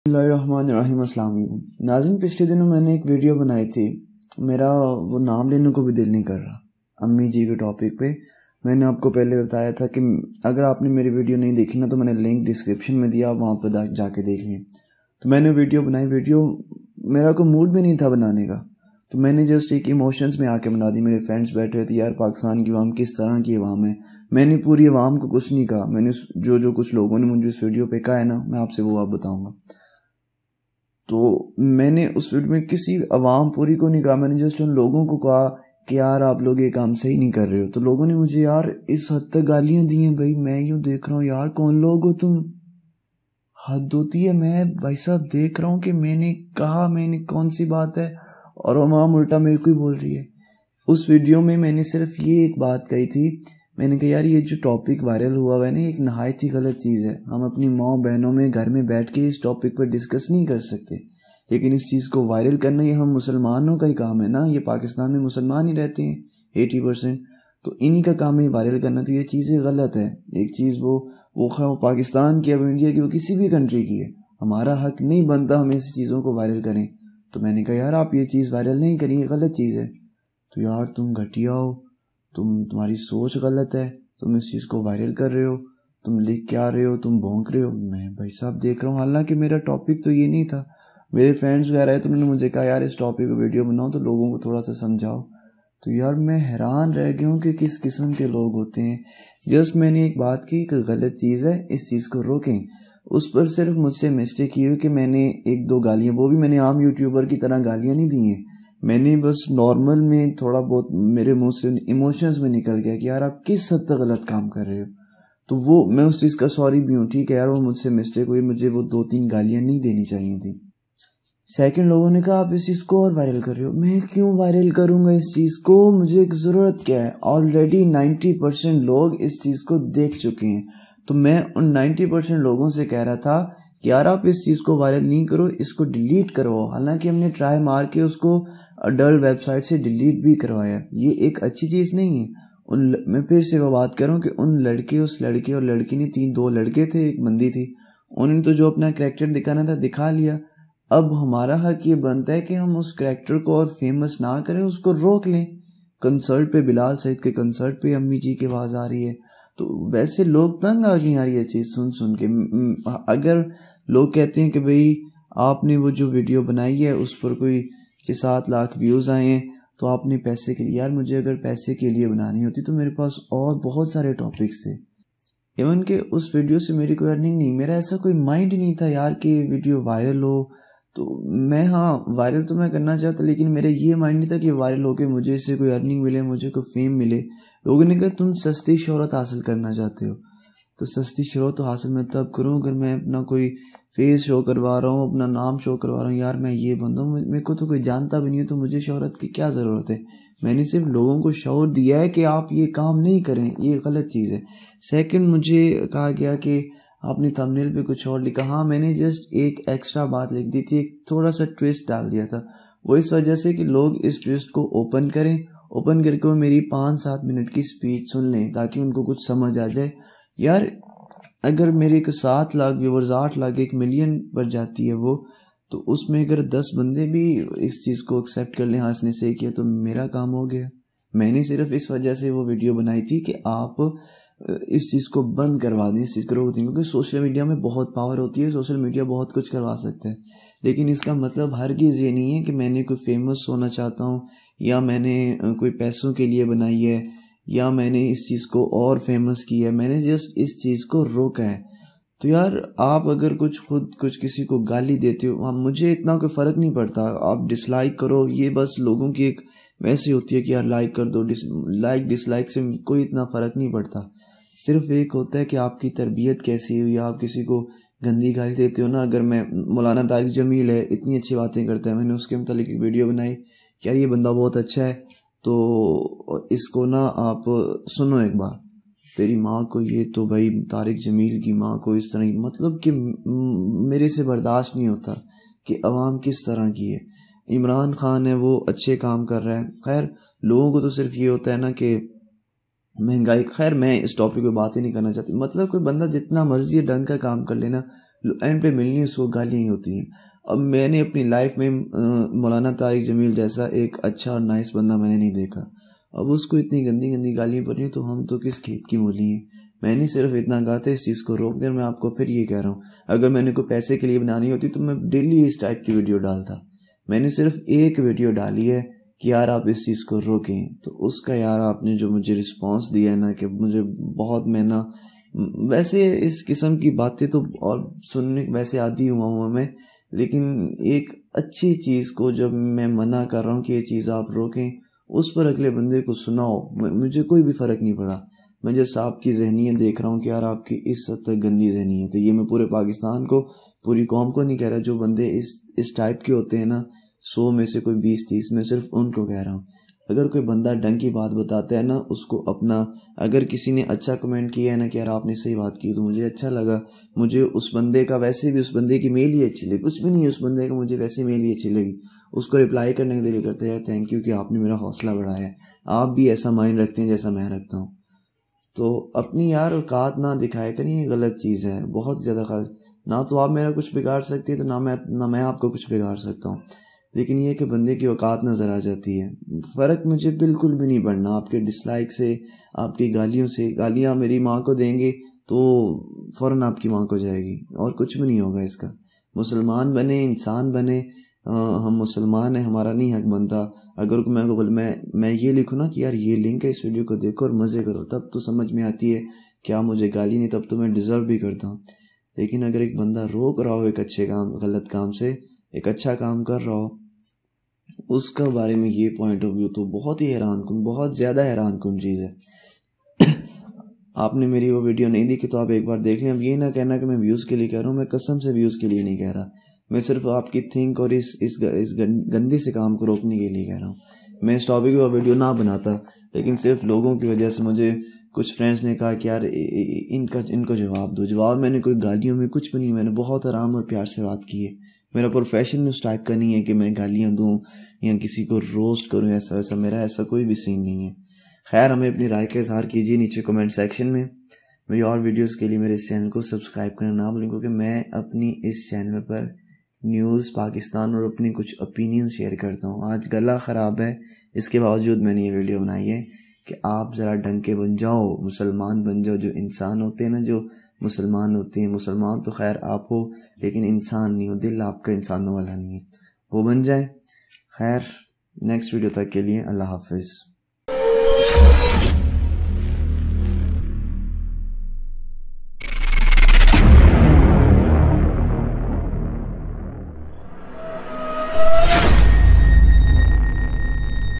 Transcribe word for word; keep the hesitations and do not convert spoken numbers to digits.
बिस्मिल्लाहिर्रहमानिर्रहीम। अस्सलाम वालेकुम नाज़रीन, पिछले दिनों मैंने एक वीडियो बनाई थी, मेरा वो नाम लेने को भी दिल नहीं कर रहा। अम्मी जी के टॉपिक पे मैंने आपको पहले बताया था कि अगर आपने मेरी वीडियो नहीं देखी ना तो मैंने लिंक डिस्क्रिप्शन में दिया, वहाँ पर जाके देख लें। तो मैंने वीडियो बनाई, वीडियो मेरा कोई मूड भी नहीं था बनाने का, तो मैंने जस्ट एक इमोशंस में आके बना दी। मेरे फ्रेंड्स बैठे हुए थे, यार पाकिस्तान की अवाम किस तरह की अवाम है। मैंने पूरी अवाम को कुछ नहीं कहा, मैंने जो जो कुछ लोगों ने मुझे इस वीडियो पे कहा है ना, मैं आपसे वो आप बताऊंगा। तो मैंने उस वीडियो में किसी अवाम पूरी को नहीं कहा, मैंने जस्ट उन लोगों को कहा कि यार आप लोग ये काम सही नहीं कर रहे हो। तो लोगों ने मुझे यार इस हद तक गालियां दी हैं। भाई मैं यूँ देख रहा हूँ, यार कौन लोग हो तुम, हद होती है। मैं भाई साहब देख रहा हूँ कि मैंने कहा, मैंने कौन सी बात है, और अवाम उल्टा मेरे को ही बोल रही है। उस वीडियो में मैंने सिर्फ ये एक बात कही थी, मैंने कहा यार ये जो टॉपिक वायरल हुआ है ना, एक नहायत ही गलत चीज़ है। हम अपनी माँ बहनों में घर में बैठ के इस टॉपिक पर डिस्कस नहीं कर सकते, लेकिन इस चीज़ को वायरल करना ये हम मुसलमानों का ही काम है ना। ये पाकिस्तान में मुसलमान ही रहते हैं एटी परसेंट, तो इन्हीं का काम है वायरल करना। तो ये चीज़ें गलत है। एक चीज़ वो वो वो पाकिस्तान की, अब इंडिया की, वो किसी भी कंट्री की है, हमारा हक नहीं बनता हम ऐसी चीज़ों को वायरल करें। तो मैंने कहा यार आप ये चीज़ वायरल नहीं करिए, गलत चीज़ है। तो यार तुम घटिया हो, तुम तुम्हारी सोच गलत है, तुम इस चीज़ को वायरल कर रहे हो, तुम लिख के आ रहे हो, तुम भौंक रहे हो। मैं भाई साहब देख रहा हूँ, हालांकि मेरा टॉपिक तो ये नहीं था। मेरे फ्रेंड्स वगैरह है तो उन्होंने मुझे कहा यार इस टॉपिक पर वीडियो बनाओ, तो लोगों को थोड़ा सा समझाओ। तो यार मैं हैरान रह गया हूँ कि किस किस्म के लोग होते हैं। जस्ट मैंने एक बात की कि गलत चीज़ है, इस चीज़ को रोकें। उस पर सिर्फ मुझसे मिस्टेक की हुई कि मैंने एक दो गालियाँ, वो भी मैंने आम यूट्यूबर की तरह गालियाँ नहीं दी हैं, मैंने बस नॉर्मल में थोड़ा बहुत मेरे मुंह से इमोशंस में निकल गया कि यार आप किस हद तक गलत काम कर रहे हो। तो वो मैं उस चीज़ का सॉरी भी हूँ, ठीक है यार वो मुझसे मिस्टेक हुई, मुझे वो दो तीन गालियाँ नहीं देनी चाहिए थी। सेकंड, लोगों ने कहा आप इस चीज़ को और वायरल कर रहे हो। मैं क्यों वायरल करूँगा इस चीज़ को, मुझे एक ज़रूरत क्या है। ऑलरेडी नाइन्टी परसेंट लोग इस चीज़ को देख चुके हैं। तो मैं उन नाइन्टी परसेंट लोगों से कह रहा था कि यार आप इस चीज़ को वायरल नहीं करो, इसको डिलीट करो। हालांकि हमने ट्राई मार के उसको अडल्ट वेबसाइट से डिलीट भी करवाया, ये एक अच्छी चीज़ नहीं है। उन मैं फिर से वो बात कर रहा हूँ कि उन लड़के, उस लड़के और लड़की ने, तीन दो लड़के थे एक बंदी थी, उन्होंने तो जो अपना करैक्टर दिखाना था दिखा लिया। अब हमारा हक ये बनता है कि हम उस करैक्टर को और फेमस ना करें, उसको रोक लें। कंसर्ट पे, बिलाल सईद के कंसर्ट पे अम्मी जी की आवाज़ आ रही है, तो वैसे लोग तंग आ गए यार ये चीज़ सुन सुन के। अगर लोग कहते हैं कि भाई आपने वो जो वीडियो बनाई है उस पर कोई छः सात लाख व्यूज़ आए हैं तो आपने पैसे के लिए, यार मुझे अगर पैसे के लिए बनानी होती तो मेरे पास और बहुत सारे टॉपिक्स थे। इवन कि उस वीडियो से मेरी कोई अर्निंग नहीं, मेरा ऐसा कोई माइंड नहीं था यार कि वीडियो वायरल हो। तो मैं, हाँ वायरल तो मैं करना चाहता, लेकिन मेरा ये माइंड नहीं था कि वायरल होके मुझे इससे कोई अर्निंग मिले, मुझे कोई फेम मिले। लोगों ने कहा तुम सस्ती शोहरत हासिल करना चाहते हो, तो सस्ती शोहरत तो हासिल मैं तब करूँ अगर मैं अपना कोई फेस शो करवा रहा हूँ, अपना नाम शो करवा रहा हूँ। यार मैं ये बंदा हूँ, मेरे को तो कोई जानता भी नहीं है, तो मुझे शोहरत की क्या ज़रूरत है। मैंने सिर्फ लोगों को शौर दिया है कि आप ये काम नहीं करें, ये गलत चीज़ है। सेकंड, मुझे कहा गया कि आपने थंबनेल पे कुछ और लिखा। हाँ मैंने जस्ट एक एक्स्ट्रा बात लिख दी थी, एक थोड़ा सा ट्विस्ट डाल दिया था, वो इस वजह से कि लोग इस ट्विस्ट को ओपन करें, ओपन करके वो मेरी पाँच सात मिनट की स्पीच सुन लें ताकि उनको कुछ समझ आ जाए। यार अगर मेरे को सात लाख व्यूवर्स, आठ लाख, एक मिलियन पर जाती है वो, तो उसमें अगर दस बंदे भी इस चीज़ को एक्सेप्ट कर लें, हाँ इसने सही किया, तो मेरा काम हो गया। मैंने सिर्फ इस वजह से वो वीडियो बनाई थी कि आप इस चीज़ को बंद करवा दें, इस चीज़ को रोक दें, क्योंकि सोशल मीडिया में बहुत पावर होती है, सोशल मीडिया बहुत कुछ करवा सकता है। लेकिन इसका मतलब हरगिज़ ये नहीं है कि मैंने कोई फेमस होना चाहता हूँ, या मैंने कोई पैसों के लिए बनाई है, या मैंने इस चीज़ को और फेमस की है। मैंने जस्ट इस चीज़ को रोका है। तो यार आप अगर कुछ खुद कुछ किसी को गाली देते हो, हाँ मुझे इतना कोई फ़र्क नहीं पड़ता, आप डिसलाइक करो, ये बस लोगों की एक वैसी होती है कि यार लाइक कर दो, डिस लाइक डिसलाइक से कोई इतना फ़र्क नहीं पड़ता। सिर्फ एक होता है कि आपकी तरबियत कैसी हुई, आप किसी को गंदी गाली देते हो ना। अगर मैं, मौलाना तारिक जमील है, इतनी अच्छी बातें करता है, मैंने उसके मुतालिक एक वीडियो बनाई कि यार ये बंदा बहुत अच्छा है, तो इसको ना आप सुनो एक बार, तेरी माँ को ये, तो भाई तारिक जमील की माँ को इस तरह, मतलब कि मेरे से बर्दाश्त नहीं होता कि अवाम किस तरह की है। इमरान खान है, वो अच्छे काम कर रहा है। खैर लोगों को तो सिर्फ ये होता है ना कि महंगाई, खैर मैं इस टॉपिक पे बात ही नहीं करना चाहती। मतलब कोई बंदा जितना मर्जी ढंग का काम कर लेना, एंड पे मिलनी है सौ गालियाँ ही होती हैं। अब मैंने अपनी लाइफ में मौलाना तारिक जमील जैसा एक अच्छा और नाइस बंदा मैंने नहीं देखा। अब उसको इतनी गंदी गंदी गालियाँ पड़ रही हैं तो हम तो किस खेत की मूली हैं। मैंने सिर्फ इतना कहा था इस चीज़ को रोक दे। मैं आपको फिर ये कह रहा हूँ, अगर मैंने कोई पैसे के लिए बनानी होती तो मैं डेली इस टाइप की वीडियो डालता। मैंने सिर्फ एक वीडियो डाली है कि यार आप इस चीज़ को रोकें, तो उसका यार आपने जो मुझे रिस्पांस दिया है ना कि मुझे बहुत, मैं ना वैसे इस किस्म की बातें तो और सुनने वैसे आदी हुआ हूँ मैं, लेकिन एक अच्छी चीज़ को जब मैं मना कर रहा हूँ कि ये चीज़ आप रोकें, उस पर अगले बंदे को सुनाओ, मुझे कोई भी फ़र्क नहीं पड़ा। मैं जस्ट आपकी ज़हनियत देख रहा हूँ कि यार आपकी इस हद तक गंदी ज़हनियत है। ये मैं पूरे पाकिस्तान को, पूरी कौम को नहीं कह रहा। जो बंदे इस इस टाइप के होते हैं ना, सौ में से कोई बीस तीस, मैं सिर्फ उनको कह रहा हूँ। अगर कोई बंदा ढंग की बात बताता है ना, उसको अपना, अगर किसी ने अच्छा कमेंट किया है ना कि यार आपने सही बात की, तो मुझे अच्छा लगा। मुझे उस बंदे का, वैसे भी उस बंदे की मेल ही अच्छी लगी, कुछ भी नहीं है उस बंदे का, मुझे वैसे मेल ही अच्छी लगी। उसको रिप्लाई करने का दिल करता है यार थैंक यू कि आपने मेरा हौसला बढ़ाया है। आप भी ऐसा माइंड रखते हैं जैसा मैं रखता हूँ। तो अपनी यार औकात ना दिखाया करें, ये गलत चीज़ है बहुत ज़्यादा। खास ना तो आप मेरा कुछ बिगाड़ सकती है, तो ना मैं ना मैं आपको कुछ बिगाड़ सकता हूँ। लेकिन ये कि बंदे की औकात नज़र आ जाती है। फ़र्क मुझे बिल्कुल भी नहीं पड़ना आपके डिसलाइक से, आपकी गालियों से। गालियाँ मेरी माँ को देंगे तो फ़ौरन आपकी माँ को जाएगी, और कुछ भी नहीं होगा इसका। मुसलमान बने, इंसान बने, आ, हम मुसलमान हैं, हमारा नहीं हक बनता। अगर मैं को बोल मैं मैं ये लिखूँ ना कि यार ये लिंक है, इस वीडियो को देखो और मज़े करो, तब तो समझ में आती है क्या मुझे गाली नहीं, तब तो मैं डिज़र्व भी करता हूँ। लेकिन अगर एक बंदा रोक रहा हो एक अच्छे काम, गलत काम से, एक अच्छा काम कर रहा हो, उसका बारे में ये पॉइंट ऑफ व्यू तो बहुत ही हैरान कुन, बहुत ज़्यादा हैरान कुन चीज़ है। आपने मेरी वो वीडियो नहीं देखी तो आप एक बार देख लें। अब ये ना कहना कि मैं व्यूज़ के लिए कह रहा हूँ, मैं कसम से व्यूज़ के लिए नहीं कह रहा। मैं सिर्फ आपकी थिंक और इस इस इस गंदे से काम को रोकने के लिए कह रहा हूँ। मैं इस टॉपिक पर वीडियो ना बनाता, लेकिन सिर्फ लोगों की वजह से मुझे कुछ फ्रेंड्स ने कहा कि यार इनका इनको जवाब दो। जवाब मैंने कोई गालियों में कुछ भी नहीं, मैंने बहुत आराम और प्यार से बात की है। मेरा प्रोफेशन उस टाइप का नहीं है कि मैं गालियाँ दूँ या किसी को रोस्ट करूँ, ऐसा वैसा मेरा ऐसा कोई भी सीन नहीं है। खैर, हमें अपनी राय का इजहार कीजिए नीचे कमेंट सेक्शन में। मेरी और वीडियोस के लिए मेरे इस चैनल को सब्सक्राइब करना ना भूलें, क्योंकि मैं अपनी इस चैनल पर न्यूज़, पाकिस्तान और अपनी कुछ ओपिनियन शेयर करता हूँ। आज गला ख़राब है, इसके बावजूद मैंने ये वीडियो बनाई है कि आप ज़रा ढंग के बन जाओ, मुसलमान बन जाओ। जो इंसान होते हैं ना, जो मुसलमान होते हैं, मुसलमान तो खैर आप हो, लेकिन इंसान नहीं हो, दिल आपका इंसानों वाला नहीं है, वो बन जाए। खैर, नेक्स्ट वीडियो तक के लिए अल्लाह हाफिज़।